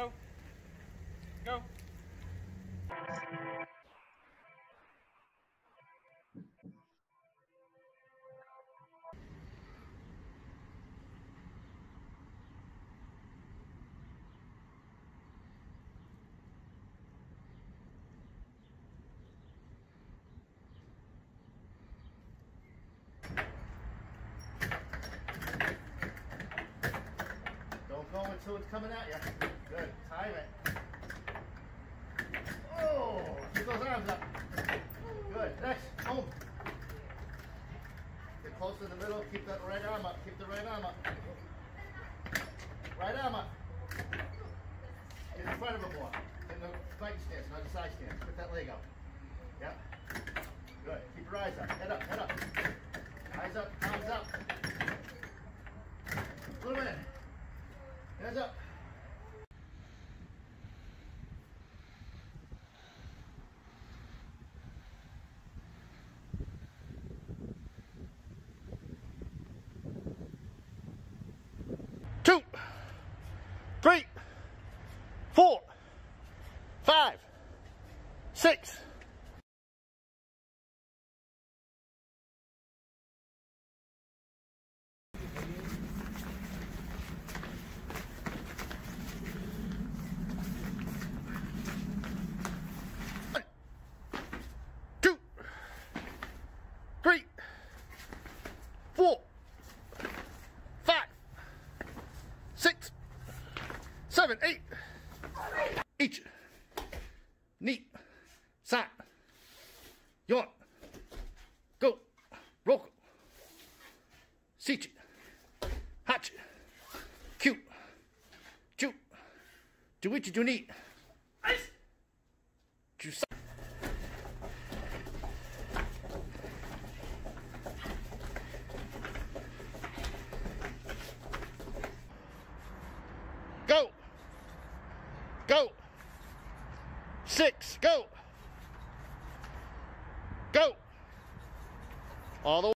Go. Go. Don't go until it's coming at you. Good. Time it. Oh, keep those arms up. Good. Next. Home. Get close to the middle. Keep that right arm up. Keep the right arm up. Right arm up. Get in front of him more. In the fight stance, not the side stance. Put that leg out. Yep. Good. Keep your eyes up. Head up. Head up. Eyes up. Arms up. A little bit. Hands up. Two, 3, 4, 5, 6. Three, 4, 5, 6, 7, 8. Each. Knee. Side. Yawn. Go. Roku. Sichi. Hachi. Q. Chu. Juichi Juni. Ice. Jusa. Go. Go. 6. Go. Go. All the way.